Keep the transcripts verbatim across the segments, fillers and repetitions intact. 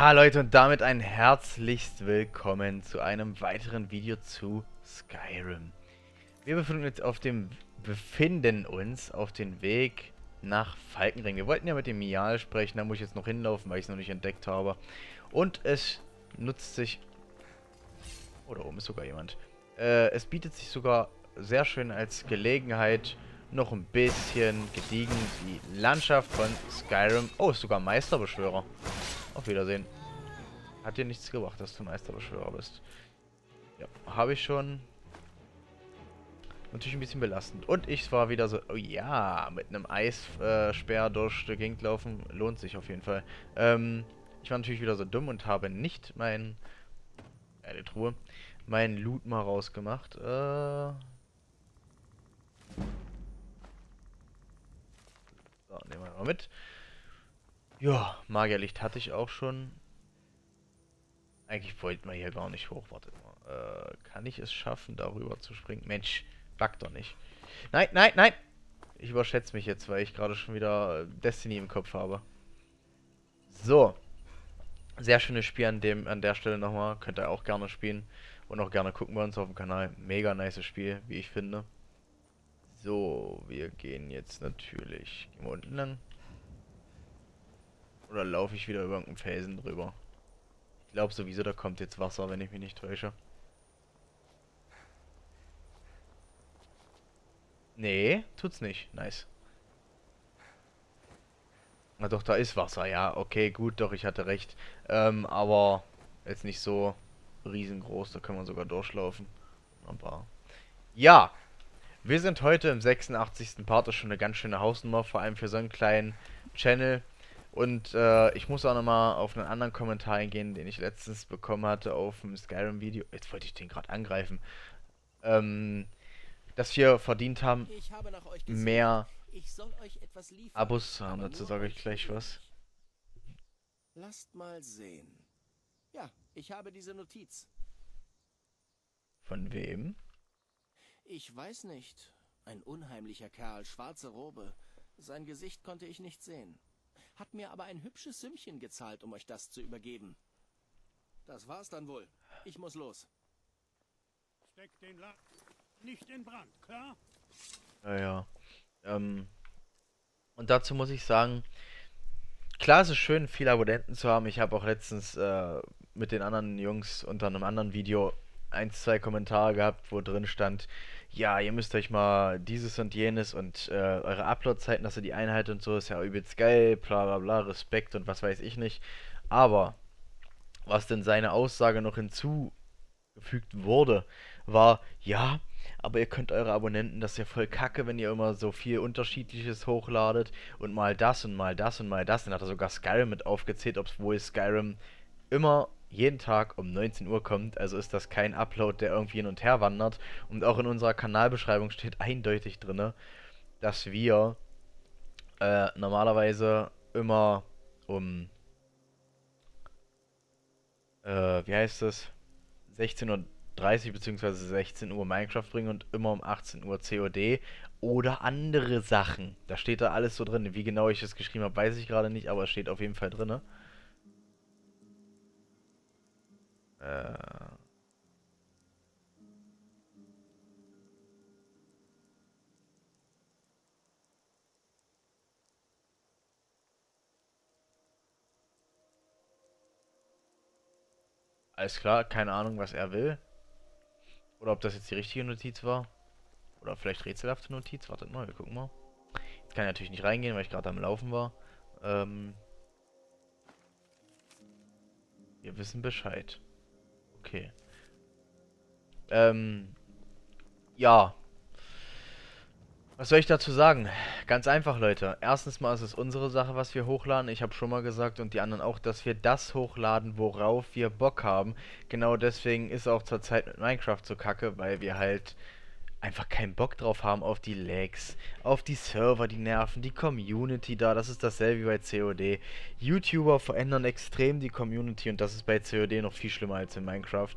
Ja, Leute, und damit ein herzlichst willkommen zu einem weiteren Video zu Skyrim. Wir befinden uns auf dem, befinden uns auf dem Weg nach Falkenring. Wir wollten ja mit dem Mial sprechen, da muss ich jetzt noch hinlaufen, weil ich es noch nicht entdeckt habe. Und es nutzt sich... Oh, da oben ist sogar jemand. Äh, es bietet sich sogar sehr schön als Gelegenheit, noch ein bisschen gediegen die Landschaft von Skyrim... Oh, ist sogar Meisterbeschwörer. Auf Wiedersehen. Hat dir nichts gebracht, dass du Meisterbeschwörer bist. Ja, habe ich schon. Natürlich ein bisschen belastend. Und ich war wieder so, oh ja, mit einem Eissperr durch die Gegend laufen, lohnt sich auf jeden Fall. Ähm, ich war natürlich wieder so dumm und habe nicht mein, eine Truhe, mein Loot mal rausgemacht. Äh, so, nehmen wir mal mit. Ja, Magierlicht hatte ich auch schon. Eigentlich wollten wir hier gar nicht hoch. Wartet mal. Äh, kann ich es schaffen, darüber zu springen? Mensch, backt doch nicht. Nein, nein, nein! Ich überschätze mich jetzt, weil ich gerade schon wieder Destiny im Kopf habe. So. Sehr schönes Spiel an, dem, an der Stelle nochmal. Könnt ihr auch gerne spielen. Und auch gerne gucken bei uns auf dem Kanal. Mega nice Spiel, wie ich finde. So, wir gehen jetzt natürlich... Gehen wir unten lang? Oder laufe ich wieder über irgendeinen Felsen drüber? Ich glaube sowieso, da kommt jetzt Wasser, wenn ich mich nicht täusche. Nee, tut's nicht. Nice. Na doch, da ist Wasser, ja. Okay, gut, doch, ich hatte recht. Ähm, aber jetzt nicht so riesengroß, da können wir sogar durchlaufen. Aber ja, wir sind heute im sechsundachtzigsten Part, das ist schon eine ganz schöne Hausnummer, vor allem für so einen kleinen Channel. Und äh, ich muss auch nochmal auf einen anderen Kommentar eingehen, den ich letztens bekommen hatte auf dem Skyrim-Video. Jetzt wollte ich den gerade angreifen. Ähm, dass wir verdient haben, Ich habe nach euch gesucht. mehr Ich soll euch etwas liefern, Abos zu haben. aber Dazu nur sage ich euch gleich was. persönlich. Lasst mal sehen. Ja, ich habe diese Notiz. Von wem? Ich weiß nicht. Ein unheimlicher Kerl, schwarze Robe. Sein Gesicht konnte ich nicht sehen. Hat mir aber ein hübsches Sümmchen gezahlt, um euch das zu übergeben. Das war's dann wohl. Ich muss los. Steck den Laden nicht in Brand, klar? Ja, ja. Ähm, und dazu muss ich sagen, klar, es ist schön, viele Abonnenten zu haben. Ich habe auch letztens äh, mit den anderen Jungs unter einem anderen Video ein, zwei Kommentare gehabt, wo drin stand, ja, ihr müsst euch mal dieses und jenes und äh, eure Upload-Zeiten, dass ihr die einhaltet und so, ist ja übelst geil, bla bla bla, Respekt und was weiß ich nicht. Aber was denn seine Aussage noch hinzugefügt wurde, war, ja, aber ihr könnt eure Abonnenten, das ist ja voll kacke, wenn ihr immer so viel Unterschiedliches hochladet und mal das und mal das und mal das. Dann hat er sogar Skyrim mit aufgezählt, obwohl Skyrim immer jeden Tag um neunzehn Uhr kommt. Also ist das kein Upload, der irgendwie hin und her wandert. Und auch in unserer Kanalbeschreibung steht eindeutig drin, dass wir äh, normalerweise immer um, äh, wie heißt es, sechzehn Uhr dreißig bzw. sechzehn Uhr Minecraft bringen und immer um achtzehn Uhr C O D oder andere Sachen. Da steht da alles so drin. Wie genau ich es geschrieben habe, weiß ich gerade nicht, aber es steht auf jeden Fall drin. Äh, alles klar, keine Ahnung, was er will. Oder ob das jetzt die richtige Notiz war. Oder vielleicht rätselhafte Notiz. Wartet mal, wir gucken mal. Jetzt kann ich natürlich nicht reingehen, weil ich gerade am Laufen war. Ähm, wir wissen Bescheid. Okay. Ähm, ja. Was soll ich dazu sagen? Ganz einfach, Leute. Erstens mal ist es unsere Sache, was wir hochladen. Ich habe schon mal gesagt und die anderen auch, dass wir das hochladen, worauf wir Bock haben. Genau deswegen ist auch zur Zeit mit Minecraft so kacke, weil wir halt einfach keinen Bock drauf haben auf die Lags, auf die Server, die nerven, die Community da. Das ist dasselbe wie bei C O D. YouTuber verändern extrem die Community und das ist bei C O D noch viel schlimmer als in Minecraft.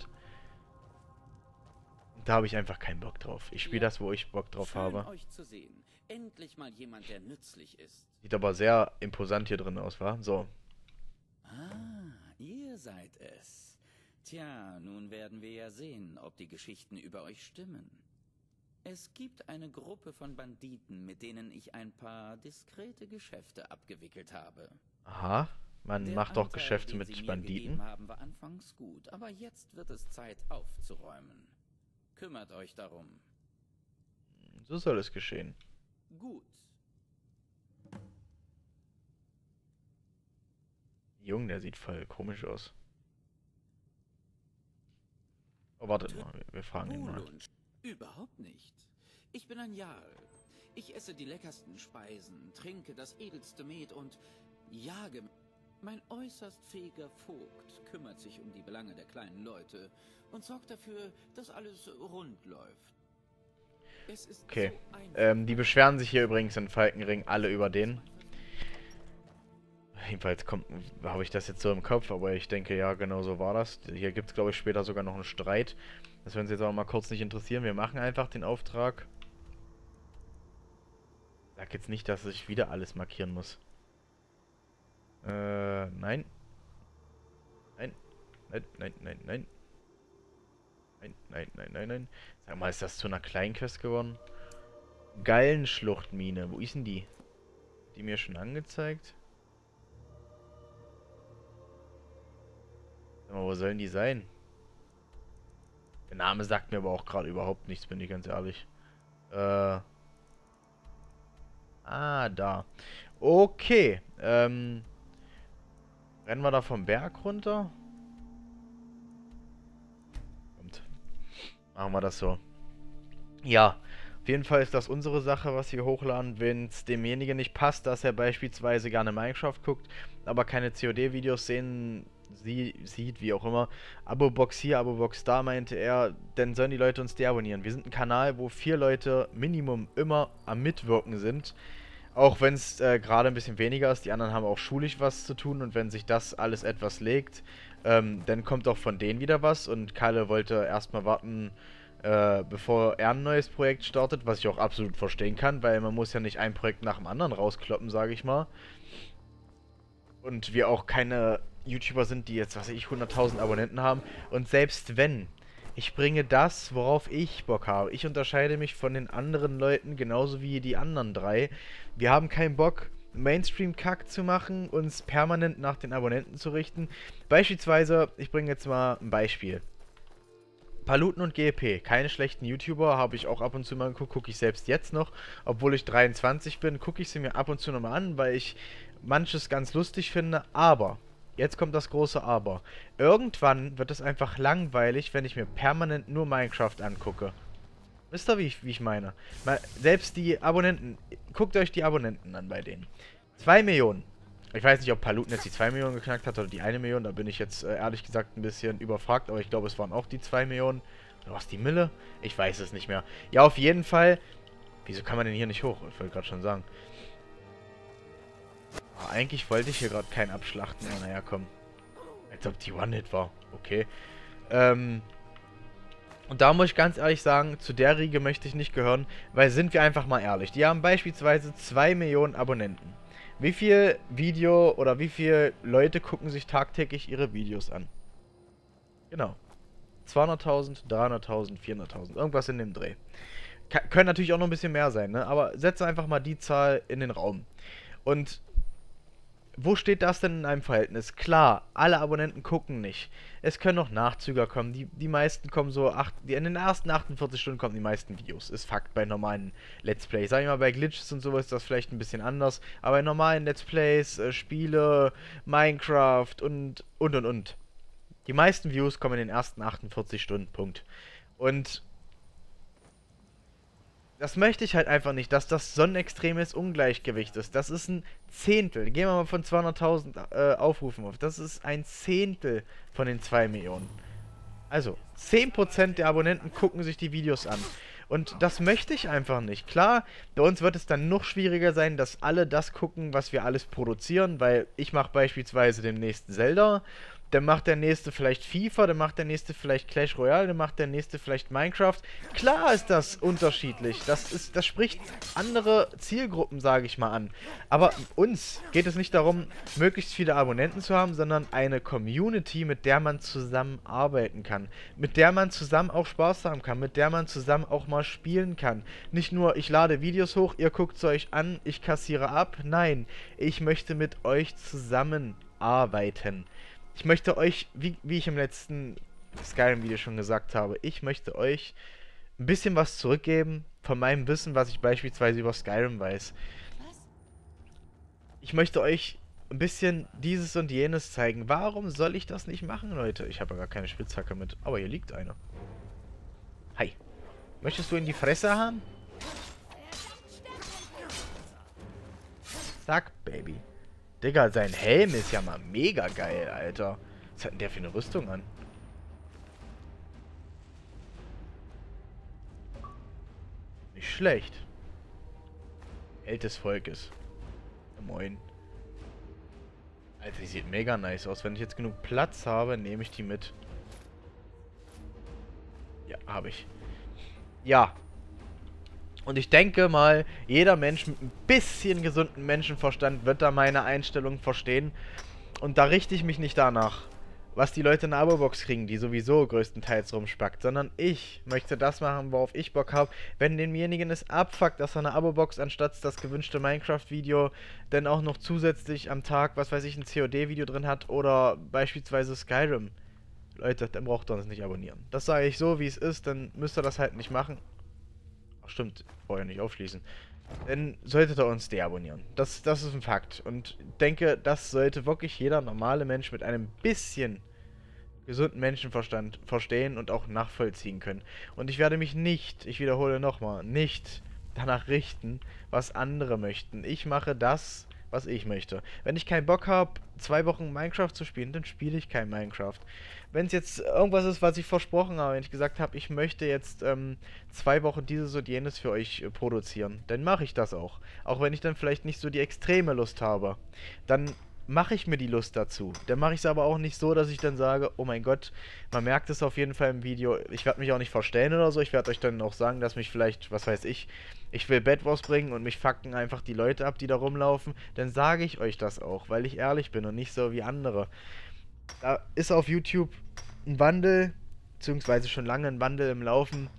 Da habe ich einfach keinen Bock drauf. Ich spiele Ja, das, wo ich Bock drauf schön habe. euch zu sehen. Endlich mal jemand, der nützlich ist. Sieht aber sehr imposant hier drin aus, wa? So. Ah, ihr seid es. Tja, nun werden wir ja sehen, ob die Geschichten über euch stimmen. Es gibt eine Gruppe von Banditen, mit denen ich ein paar diskrete Geschäfte abgewickelt habe. Aha, man Der macht doch Anteil, Geschäfte den mit sie mir Banditen. gegeben haben, war anfangs gut, aber jetzt wird es Zeit aufzuräumen. Kümmert euch darum. So soll es geschehen. Gut. Junge, der sieht voll komisch aus. Oh, wartet mal, wir, wir fragen ihn mal. Bulunsch. Überhaupt nicht. Ich bin ein Jarl. Ich esse die leckersten Speisen, trinke das edelste Met und jage. Mein äußerst fähiger Vogt kümmert sich um die Belange der kleinen Leute und sorgt dafür, dass alles rund läuft. Es ist Okay. so einfach. Ähm, die beschweren sich hier übrigens in Falkenring alle über den. Jedenfalls kommt, habe ich das jetzt so im Kopf, aber ich denke, ja, genau so war das. Hier gibt es, glaube ich, später sogar noch einen Streit. Das werden Sie jetzt auch mal kurz nicht interessieren. Wir machen einfach den Auftrag. Sag jetzt nicht, dass ich wieder alles markieren muss. Äh, nein. Nein. Nein, nein, nein, nein. Nein, nein, nein, nein, nein. Sag mal, ist das zu einer Kleinquest geworden? Gallenschluchtmine. Wo ist denn die? Die mir schon angezeigt? Sag mal, wo sollen die sein? Der Name sagt mir aber auch gerade überhaupt nichts, bin ich ganz ehrlich. Äh. Ah, da. Okay. Ähm. Rennen wir da vom Berg runter? Kommt. Machen wir das so. Ja. Auf jeden Fall ist das unsere Sache, was wir hochladen. Wenn es demjenigen nicht passt, dass er beispielsweise gerne Minecraft guckt, aber keine C O D-Videos sehen sie sieht, wie auch immer. Abo-Box hier, Abo-Box da, meinte er, dann sollen die Leute uns deabonnieren. Wir sind ein Kanal, wo vier Leute Minimum immer am Mitwirken sind. Auch wenn es äh, gerade ein bisschen weniger ist. Die anderen haben auch schulisch was zu tun. Und wenn sich das alles etwas legt, ähm, dann kommt auch von denen wieder was. Und Kalle wollte erstmal warten, äh, bevor er ein neues Projekt startet. Was ich auch absolut verstehen kann, weil man muss ja nicht ein Projekt nach dem anderen rauskloppen, sage ich mal. Und wir auch keine YouTuber sind, die jetzt, was weiß ich, hunderttausend Abonnenten haben. Und selbst wenn, ich bringe das, worauf ich Bock habe. Ich unterscheide mich von den anderen Leuten, genauso wie die anderen drei. Wir haben keinen Bock, Mainstream-Kack zu machen, uns permanent nach den Abonnenten zu richten. Beispielsweise, ich bringe jetzt mal ein Beispiel. Paluten und G E P, keine schlechten YouTuber, habe ich auch ab und zu mal geguckt, gucke ich selbst jetzt noch. Obwohl ich dreiundzwanzig bin, gucke ich sie mir ab und zu nochmal an, weil ich manches ganz lustig finde, aber, jetzt kommt das große Aber, irgendwann wird es einfach langweilig, wenn ich mir permanent nur Minecraft angucke. Wisst ihr, wie ich, wie ich meine? Mal, selbst die Abonnenten, guckt euch die Abonnenten an bei denen. zwei Millionen. Ich weiß nicht, ob Paluten jetzt die zwei Millionen geknackt hat oder die eine Million, da bin ich jetzt äh, ehrlich gesagt ein bisschen überfragt, aber ich glaube, es waren auch die zwei Millionen. Oder was, die Mille? Ich weiß es nicht mehr. Ja, auf jeden Fall. Wieso kann man denn hier nicht hoch? Ich wollte gerade schon sagen. Oh, eigentlich wollte ich hier gerade keinen abschlachten. Oh, naja, komm. Als ob die One-Hit war. Okay. Ähm. Und da muss ich ganz ehrlich sagen, zu der Riege möchte ich nicht gehören, weil sind wir einfach mal ehrlich. Die haben beispielsweise zwei Millionen Abonnenten. Wie viel Video oder wie viele Leute gucken sich tagtäglich ihre Videos an? Genau. zweihunderttausend, dreihunderttausend, vierhunderttausend. Irgendwas in dem Dreh. Ka- können natürlich auch noch ein bisschen mehr sein, ne? Aber setze einfach mal die Zahl in den Raum. Und wo steht das denn in einem Verhältnis? Klar, alle Abonnenten gucken nicht. Es können noch Nachzüger kommen. Die, die meisten kommen so, acht, die, in den ersten achtundvierzig Stunden kommen die meisten Videos. Ist Fakt bei normalen Let's Plays. Sag ich mal, bei Glitches und sowas ist das vielleicht ein bisschen anders. Aber bei normalen Let's Plays, äh, Spiele, Minecraft und, und, und, und. Die meisten Views kommen in den ersten achtundvierzig Stunden, Punkt. Und das möchte ich halt einfach nicht, dass das so ein extremes Ungleichgewicht ist. Das ist ein Zehntel. Gehen wir mal von zweihunderttausend äh, Aufrufen auf. Das ist ein Zehntel von den zwei Millionen. Also, zehn Prozent der Abonnenten gucken sich die Videos an. Und das möchte ich einfach nicht. Klar, bei uns wird es dann noch schwieriger sein, dass alle das gucken, was wir alles produzieren, weil ich mache beispielsweise demnächst Zelda. Dann macht der nächste vielleicht FIFA, dann macht der nächste vielleicht Clash Royale, dann macht der nächste vielleicht Minecraft. Klar ist das unterschiedlich. Das ist, das spricht andere Zielgruppen, sage ich mal, an. Aber uns geht es nicht darum, möglichst viele Abonnenten zu haben, sondern eine Community, mit der man zusammenarbeiten kann. Mit der man zusammen auch Spaß haben kann. Mit der man zusammen auch mal spielen kann. Nicht nur, ich lade Videos hoch, ihr guckt es euch an, ich kassiere ab. Nein, ich möchte mit euch zusammenarbeiten. Ich möchte euch, wie, wie ich im letzten Skyrim-Video schon gesagt habe, ich möchte euch ein bisschen was zurückgeben von meinem Wissen, was ich beispielsweise über Skyrim weiß. Ich möchte euch ein bisschen dieses und jenes zeigen. Warum soll ich das nicht machen, Leute? Ich habe ja gar keine Spitzhacke mit, aber hier liegt eine. Hi. Möchtest du in die Fresse haben? Zack, Baby. Digga, sein Helm ist ja mal mega geil, Alter. Was hat denn der für eine Rüstung an? Nicht schlecht. Held des Volkes. Ja, moin. Alter, die sieht mega nice aus. Wenn ich jetzt genug Platz habe, nehme ich die mit. Ja, habe ich. Ja. Und ich denke mal, jeder Mensch mit ein bisschen gesunden Menschenverstand wird da meine Einstellung verstehen. Und da richte ich mich nicht danach, was die Leute in der Abo-Box kriegen, die sowieso größtenteils rumspackt. Sondern ich möchte das machen, worauf ich Bock habe. Wenn demjenigen es abfuckt, dass er eine Abo-Box anstatt das gewünschte Minecraft-Video dann auch noch zusätzlich am Tag, was weiß ich, ein C O D-Video drin hat oder beispielsweise Skyrim. Leute, dann braucht ihr uns nicht abonnieren. Das sage ich so, wie es ist, dann müsst ihr das halt nicht machen. Stimmt, vorher nicht aufschließen. Dann solltet ihr uns deabonnieren. Das, das ist ein Fakt. Und denke, das sollte wirklich jeder normale Mensch mit einem bisschen gesunden Menschenverstand verstehen und auch nachvollziehen können. Und ich werde mich nicht, ich wiederhole nochmal, nicht danach richten, was andere möchten. Ich mache das, was ich möchte. Wenn ich keinen Bock habe, zwei Wochen Minecraft zu spielen, dann spiele ich kein Minecraft. Wenn es jetzt irgendwas ist, was ich versprochen habe, wenn ich gesagt habe, ich möchte jetzt ähm, zwei Wochen dieses und jenes für euch äh, produzieren, dann mache ich das auch. Auch wenn ich dann vielleicht nicht so die extreme Lust habe. Dann mache ich mir die Lust dazu. Dann mache ich es aber auch nicht so, dass ich dann sage, oh mein Gott, man merkt es auf jeden Fall im Video. Ich werde mich auch nicht verstellen oder so. Ich werde euch dann auch sagen, dass mich vielleicht, was weiß ich, ich will Bed Wars bringen und mich fucken einfach die Leute ab, die da rumlaufen. Dann sage ich euch das auch, weil ich ehrlich bin und nicht so wie andere. Da ist auf YouTube ein Wandel, beziehungsweise schon lange ein Wandel im Laufen,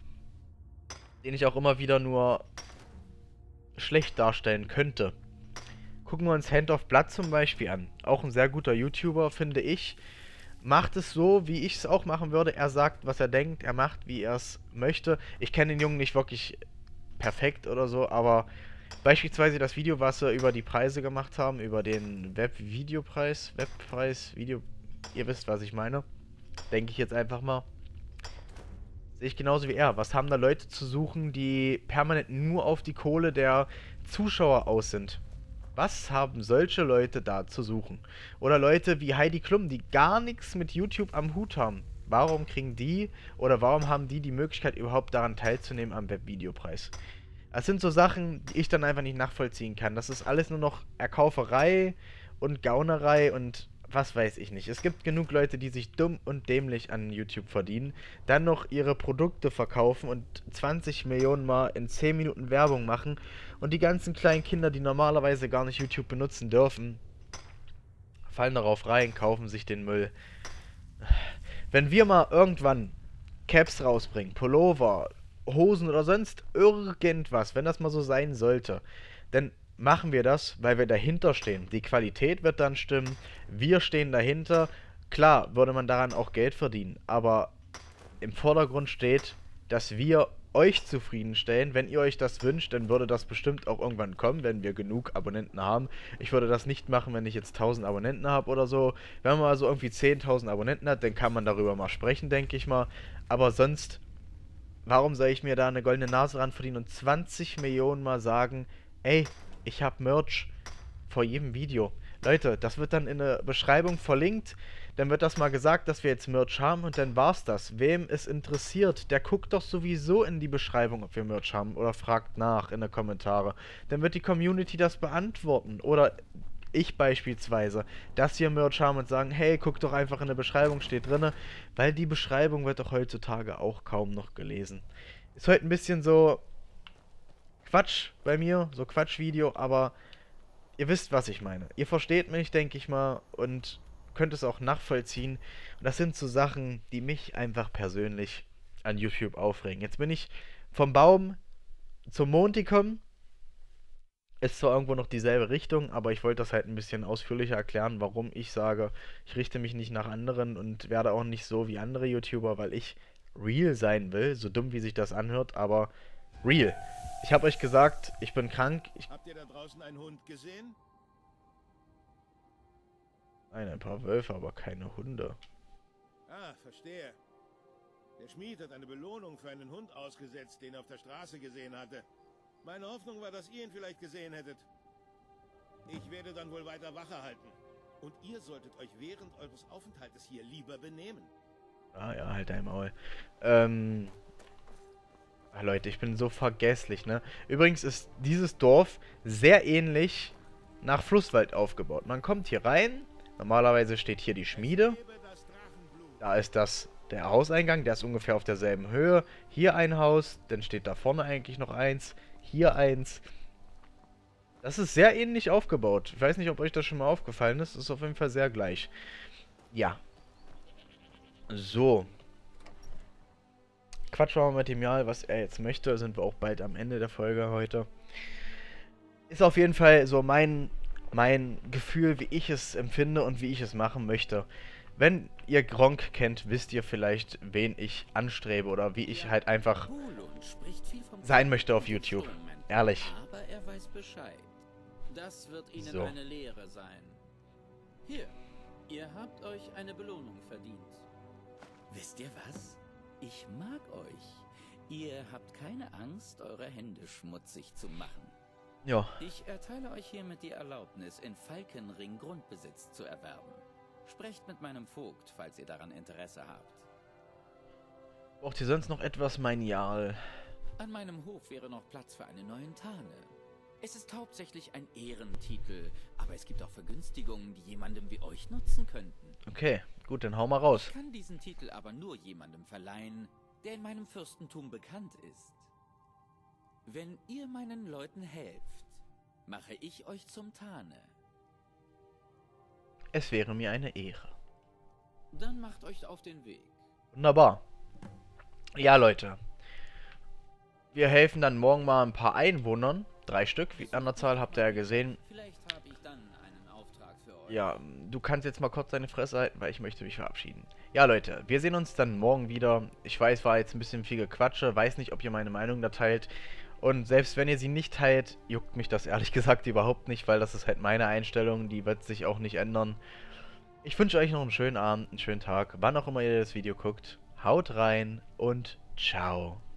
den ich auch immer wieder nur schlecht darstellen könnte. Gucken wir uns Hand of Blood zum Beispiel an. Auch ein sehr guter YouTuber, finde ich. Macht es so, wie ich es auch machen würde. Er sagt, was er denkt, er macht, wie er es möchte. Ich kenne den Jungen nicht wirklich perfekt oder so, aber beispielsweise das Video, was wir über die Preise gemacht haben, über den Web-Videopreis, Webpreis, Video, ihr wisst, was ich meine, denke ich jetzt einfach mal, sehe ich genauso wie er. Was haben da Leute zu suchen, die permanent nur auf die Kohle der Zuschauer aus sind? Was haben solche Leute da zu suchen? Oder Leute wie Heidi Klum, die gar nichts mit YouTube am Hut haben. Warum kriegen die oder warum haben die die Möglichkeit überhaupt daran teilzunehmen am Webvideopreis? Das sind so Sachen, die ich dann einfach nicht nachvollziehen kann. Das ist alles nur noch Erkauferei und Gaunerei und was weiß ich nicht. Es gibt genug Leute, die sich dumm und dämlich an YouTube verdienen, dann noch ihre Produkte verkaufen und zwanzig Millionen Mal in zehn Minuten Werbung machen und die ganzen kleinen Kinder, die normalerweise gar nicht YouTube benutzen dürfen, fallen darauf rein, kaufen sich den Müll. Wenn wir mal irgendwann Caps rausbringen, Pullover, Hosen oder sonst irgendwas, wenn das mal so sein sollte, dann machen wir das, weil wir dahinter stehen. Die Qualität wird dann stimmen, wir stehen dahinter. Klar, würde man daran auch Geld verdienen, aber im Vordergrund steht, dass wir euch zufriedenstellen. Wenn ihr euch das wünscht, dann würde das bestimmt auch irgendwann kommen, wenn wir genug Abonnenten haben. Ich würde das nicht machen, wenn ich jetzt tausend Abonnenten habe oder so. Wenn man also irgendwie zehntausend Abonnenten hat, dann kann man darüber mal sprechen, denke ich mal. Aber sonst, warum soll ich mir da eine goldene Nase ran verdienen und zwanzig Millionen Mal sagen, ey, ich habe Merch vor jedem Video. Leute, das wird dann in der Beschreibung verlinkt. Dann wird das mal gesagt, dass wir jetzt Merch haben und dann war's das. Wem es interessiert, der guckt doch sowieso in die Beschreibung, ob wir Merch haben oder fragt nach in den Kommentaren. Dann wird die Community das beantworten. Oder ich beispielsweise, dass wir Merch haben und sagen, hey, guck doch einfach in der Beschreibung, steht drinne, weil die Beschreibung wird doch heutzutage auch kaum noch gelesen. Ist heute ein bisschen so Quatsch bei mir, so Quatschvideo, aber ihr wisst, was ich meine. Ihr versteht mich, denke ich mal, und könnt es auch nachvollziehen. Und das sind so Sachen, die mich einfach persönlich an YouTube aufregen. Jetzt bin ich vom Baum zum Mond gekommen. Ist zwar irgendwo noch dieselbe Richtung, aber ich wollte das halt ein bisschen ausführlicher erklären, warum ich sage, ich richte mich nicht nach anderen und werde auch nicht so wie andere YouTuber, weil ich real sein will, so dumm wie sich das anhört, aber real. Ich habe euch gesagt, ich bin krank. Ich Habt ihr da draußen einen Hund gesehen? Nein, ein paar Wölfe, aber keine Hunde. Ah, verstehe. Der Schmied hat eine Belohnung für einen Hund ausgesetzt, den er auf der Straße gesehen hatte. Meine Hoffnung war, dass ihr ihn vielleicht gesehen hättet. Ich werde dann wohl weiter Wache halten. Und ihr solltet euch während eures Aufenthaltes hier lieber benehmen. Ah ja, halt dein Maul. Ähm... Ah, Leute, ich bin so vergesslich, ne? Übrigens ist dieses Dorf sehr ähnlich nach Flusswald aufgebaut. Man kommt hier rein. Normalerweise steht hier die Schmiede. Da ist das der Hauseingang, der ist ungefähr auf derselben Höhe. Hier ein Haus, dann steht da vorne eigentlich noch eins. Hier eins. Das ist sehr ähnlich aufgebaut. Ich weiß nicht, ob euch das schon mal aufgefallen ist. Das ist auf jeden Fall sehr gleich. Ja. So. Quatschen wir mal mit dem Jal, was er jetzt möchte. Sind wir auch bald am Ende der Folge heute. Ist auf jeden Fall so mein, mein Gefühl, wie ich es empfinde und wie ich es machen möchte. Wenn ihr Gronkh kennt, wisst ihr vielleicht, wen ich anstrebe oder wie ich halt einfach sein möchte auf YouTube. Ehrlich. Aber er weiß Bescheid. Das wird Ihnen So. eine Lehre sein. Hier, ihr habt euch eine Belohnung verdient. Wisst ihr was? Ich mag euch. Ihr habt keine Angst, eure Hände schmutzig zu machen. Ja. Ich erteile euch hiermit die Erlaubnis, in Falkenring Grundbesitz zu erwerben. Sprecht mit meinem Vogt, falls ihr daran Interesse habt. Braucht ihr sonst noch etwas, mein Jarl? An meinem Hof wäre noch Platz für eine neue Tane. Es ist hauptsächlich ein Ehrentitel, aber es gibt auch Vergünstigungen, die jemandem wie euch nutzen könnten. Okay, gut, dann hau mal raus. Ich kann diesen Titel aber nur jemandem verleihen, der in meinem Fürstentum bekannt ist. Wenn ihr meinen Leuten helft, mache ich euch zum Tane. Es wäre mir eine Ehre. Dann macht euch auf den Weg. Wunderbar. Ja, Leute. Wir helfen dann morgen mal ein paar Einwohnern. Drei Stück, wie an der Zahl, habt ihr ja gesehen. Vielleicht habe ich dann einen Auftrag für euch. Ja, du kannst jetzt mal kurz deine Fresse halten, weil ich möchte mich verabschieden. Ja, Leute, wir sehen uns dann morgen wieder. Ich weiß, war jetzt ein bisschen viel Gequatsche. Weiß nicht, ob ihr meine Meinung da teilt. Und selbst wenn ihr sie nicht teilt, juckt mich das ehrlich gesagt überhaupt nicht, weil das ist halt meine Einstellung. Die wird sich auch nicht ändern. Ich wünsche euch noch einen schönen Abend, einen schönen Tag, wann auch immer ihr das Video guckt. Haut rein und ciao.